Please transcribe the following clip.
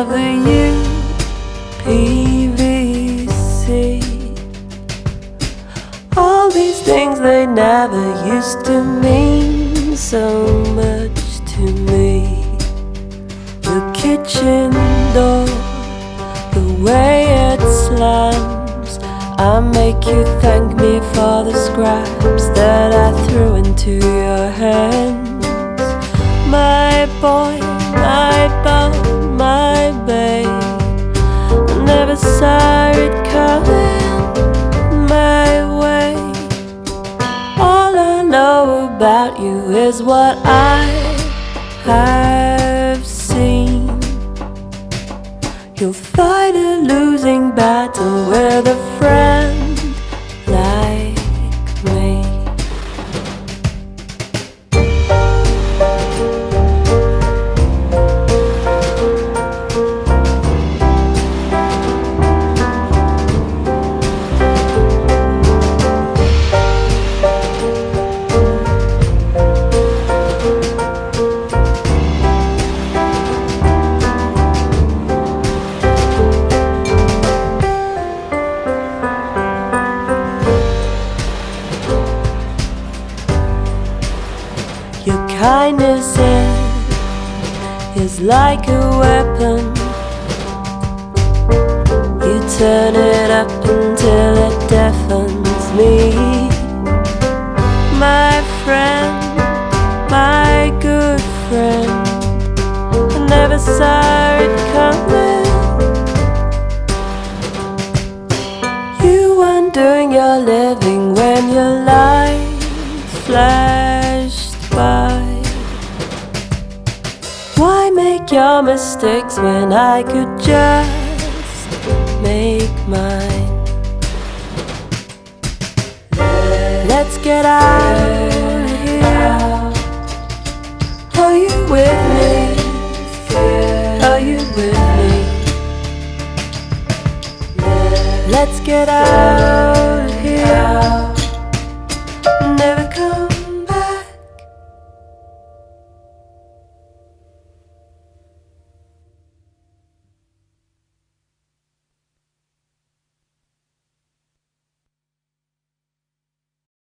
of the UPVC. All these things, they never used to mean so much to me. The kitchen door, the way it slams, I make you thank me for the scraps that I threw into your hands. My boy, my bone, my babe, I never saw it coming my way. All I know about you is what I have seen. You'll fight a losing battle with a friend like me. Your kindness is like a weapon. You turn it up until it deafens me. My friend, my good friend, I never saw it coming. You weren't doing your living when your life flashed by. Why make your mistakes when I could just make mine? Let's get out